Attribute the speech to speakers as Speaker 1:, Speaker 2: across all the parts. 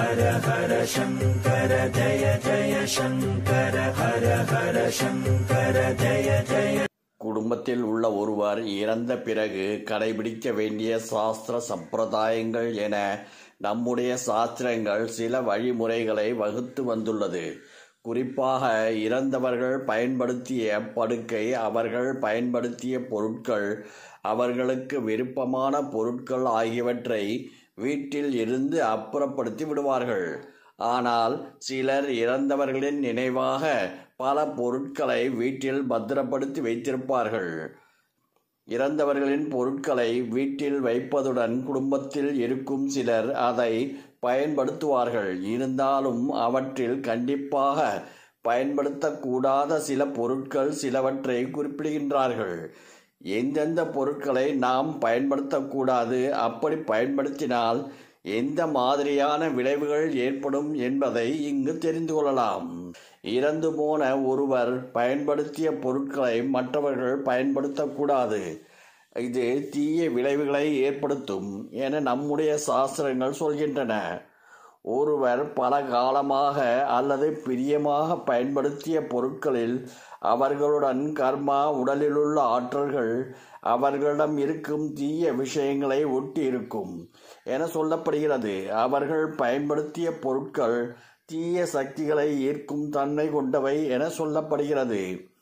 Speaker 1: ஹர ஹர சங்கர ஜய ஜய சங்கர ஹர ஹர சங்கர ஜய ஜய. குடும்பத்தில் உள்ள ஒருவர் இறந்த பிறகு கடைபிடிக்க வேண்டிய சாஸ்திர சம்பிரதாயங்கள் என நம்முடைய சாஸ்திரங்கள் சில வழிமுறைகளை வகுத்து வந்துள்ளது. குறிப்பாக இறந்தவர்கள் பயன்படுத்திய படுக்கை, அவர்கள் பயன்படுத்திய பொருட்கள், அவர்களுக்கு விருப்பமான பொருட்கள் ஆகியவற்றை வீட்டில் இருந்து அப்புறப்படுத்தி விடுவார்கள். ஆனால் சிலர் இறந்தவர்களின் நினைவாக பல பொருட்களை வீட்டில் பத்திரப்படுத்தி வைத்திருப்பார்கள். இறந்தவர்களின் பொருட்களை வீட்டில் வைப்பதுடன் குடும்பத்தில் இருக்கும் சிலர் அதை பயன்படுத்துவார்கள். இருந்தாலும் அவற்றில் கண்டிப்பாக பயன்படுத்தக்கூடாத சில பொருட்கள் சிலவற்றை குறிப்பிடுகின்றார்கள். எந்தெந்த பொருட்களை நாம் பயன்படுத்தக்கூடாது, அப்படி பயன்படுத்தினால் எந்த மாதிரியான விளைவுகள் ஏற்படும் என்பதை இங்கு தெரிந்து கொள்ளலாம். இறந்து போன ஒருவர் பயன்படுத்திய பொருட்களை மற்றவர்கள் பயன்படுத்தக்கூடாது. இது தீய விளைவுகளை ஏற்படுத்தும் என நம்முடைய சாஸ்திரங்கள் சொல்கின்றன. ஒருவர் பல காலமாக அல்லது பிரியமாக பயன்படுத்திய பொருட்களில் அவர்களுடன் கர்மா, உடலிலுள்ள ஆற்றல்கள், அவர்களிடம் இருக்கும் தீய விஷயங்களை ஒட்டி இருக்கும் என சொல்லப்படுகிறது. அவர்கள் பயன்படுத்திய பொருட்கள் தீய சக்திகளை ஈர்க்கும் தன்மை கொண்டவை என சொல்லப்படுகிறது.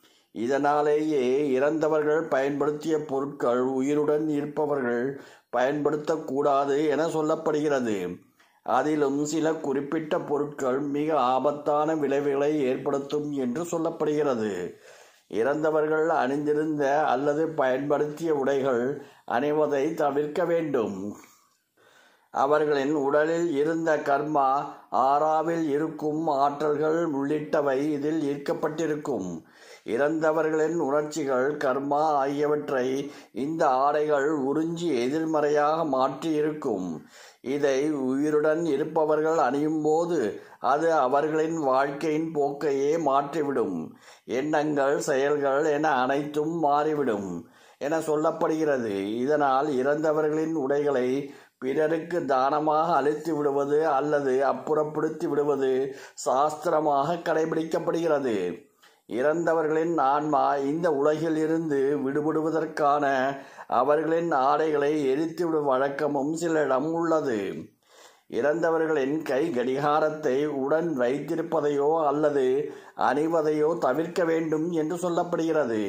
Speaker 1: இதனாலேயே இறந்தவர்கள் பயன்படுத்திய பொருட்கள் உயிருடன் இருப்பவர்கள் பயன்படுத்தக்கூடாது என சொல்லப்படுகிறது. அதிலும் சில குறிப்பிட்ட பொருட்கள் மிக ஆபத்தான விளைவுகளை ஏற்படுத்தும் என்று சொல்லப்படுகிறது. இறந்தவர்கள் அணிந்திருந்த அல்லது பயன்படுத்திய உடைகள் அணிவதை தவிர்க்க வேண்டும். அவர்களின் உடலில் இருந்த கர்மா, ஆறாவில் இருக்கும் ஆற்றல்கள் உள்ளிட்டவை இதில் ஈர்க்கப்பட்டிருக்கும். இறந்தவர்களின் உணர்ச்சிகள், கர்மா ஆகியவற்றை இந்த ஆடைகள் உறிஞ்சி எதிர்மறையாக மாற்றி இருக்கும். இதை உயிருடன் இருப்பவர்கள் அணியும் போது அது அவர்களின் வாழ்க்கையின் போக்கையே மாற்றிவிடும். எண்ணங்கள், செயல்கள் என அனைத்தும் மாறிவிடும் என சொல்லப்படுகிறது. இதனால் இறந்தவர்களின் உடைகளை பிறருக்கு தானமாக அளித்து விடுவது அல்லது அப்புறப்படுத்தி விடுவது சாஸ்திரமாக கடைபிடிக்கப்படுகிறது. இறந்தவர்களின் ஆன்மா இந்த உலகில் இருந்து விடுபடுவதற்கான அவர்களின் ஆடைகளை எரித்துவிடும் வழக்கமும் சிலரிடம் உள்ளது. இறந்தவர்களின் கை கடிகாரத்தை உடன் வைத்திருப்பதையோ அல்லது அணிவதையோ தவிர்க்க வேண்டும் என்று சொல்லப்படுகிறது.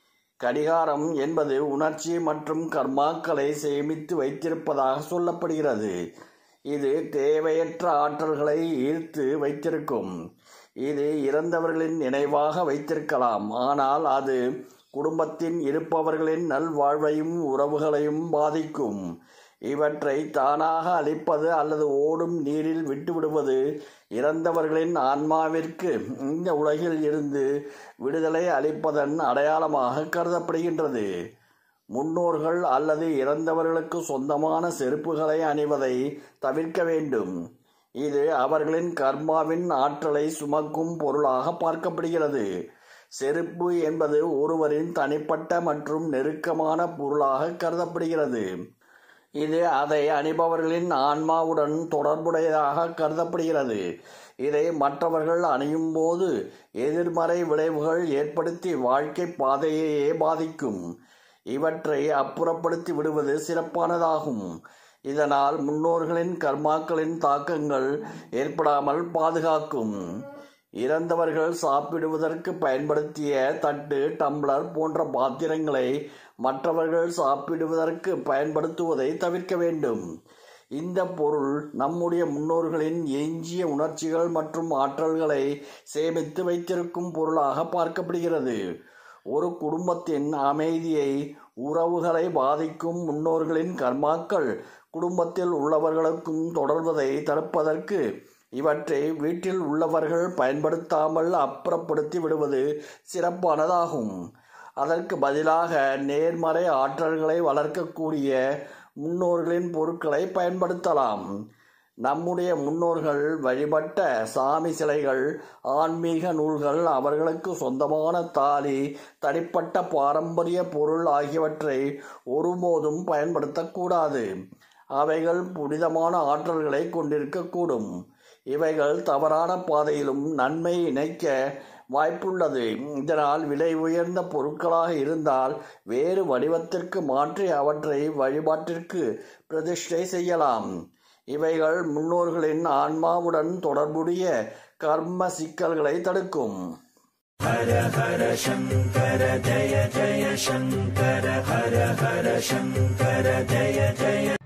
Speaker 1: கடிகாரம் என்பது உணர்ச்சி மற்றும் கர்மாக்களை சேமித்து வைத்திருப்பதாக சொல்லப்படுகிறது. இது தேவையற்ற ஆற்றல்களை ஈர்த்து வைத்திருக்கும். இது இறந்தவர்களின் நினைவாக வைத்திருக்கலாம், ஆனால் அது குடும்பத்தின் இருப்பவர்களின் நல்வாழ்வையும் உறவுகளையும் பாதிக்கும். இவற்றை தானாக அழிப்பது அல்லது ஓடும் நீரில் விட்டுவிடுவது இறந்தவர்களின் ஆன்மாவிற்கு இந்த உலகில் இருந்து விடுதலை அளிப்பதன் அடையாளமாக கருதப்படுகின்றது. முன்னோர்கள் அல்லது இறந்தவர்களுக்கு சொந்தமான செருப்புகளை அணிவதை தவிர்க்க வேண்டும். இது அவர்களின் கர்மாவின் ஆற்றலை சுமக்கும் பொருளாக பார்க்கப்படுகிறது. செருப்பு என்பது ஒருவரின் தனிப்பட்ட மற்றும் நெருக்கமான பொருளாக கருதப்படுகிறது. இது அதை அணிபவர்களின் ஆன்மாவுடன் தொடர்புடையதாக கருதப்படுகிறது. இதை மற்றவர்கள் அணியும் போது எதிர்மறை விளைவுகள் ஏற்படுத்தி வாழ்க்கை பாதையையே பாதிக்கும். இவற்றை அப்புறப்படுத்தி விடுவது சிறப்பானதாகும். இதனால் முன்னோர்களின் கர்மாக்களின் தாக்கங்கள் ஏற்படாமல் பாதுகாக்கும். இறந்தவர்கள் சாப்பிடுவதற்கு பயன்படுத்திய தட்டு, டம்ளர் போன்ற பாத்திரங்களை மற்றவர்கள் சாப்பிடுவதற்கு பயன்படுத்துவதை தவிர்க்க வேண்டும். இந்த பொருள் நம்முடைய முன்னோர்களின் எஞ்சிய உணர்ச்சிகள் மற்றும் ஆற்றல்களை சேமித்து வைத்திருக்கும் பொருளாக பார்க்கப்படுகிறது. ஒரு குடும்பத்தின் அமைதியை, உறவுகளை பாதிக்கும் முன்னோர்களின் கர்மாக்கள் குடும்பத்தில் உள்ளவர்களுக்கும் தொடர்வதை தடுப்பதற்கு இவற்றை வீட்டில் உள்ளவர்கள் பயன்படுத்தாமல் அப்புறப்படுத்தி விடுவது சிறப்பானதாகும். அதற்கு பதிலாக நேர்மறை ஆற்றல்களை வளர்க்கக்கூடிய முன்னோர்களின் பொருட்களை பயன்படுத்தலாம். நம்முடைய முன்னோர்கள் வழிபட்ட சாமி சிலைகள், ஆன்மீக நூல்கள், அவர்களுக்கு சொந்தமான தாலி, தனிப்பட்ட பாரம்பரிய பொருள் ஆகியவற்றை ஒருபோதும் பயன்படுத்தக்கூடாது. அவைகள் புனிதமான ஆற்றல்களை கொண்டிருக்கக்கூடும். இவைகள் தவறான பாதையிலும் நன்மை இணைக்க வாய்ப்புள்ளது. இதனால் விலை உயர்ந்த பொருட்களாக இருந்தால் வேறு வடிவத்திற்கு மாற்றி அவற்றை வழிபாட்டிற்கு பிரதிஷ்டை செய்யலாம். இவைகள் முன்னோர்களின் ஆன்மாவுடன் தொடர்புடைய கர்ம சிக்கல்களை தடுக்கும். ஹர ஹர சங்கர ஜய ஜய சங்கர ஹர ஹர சங்கர ஜய ஜய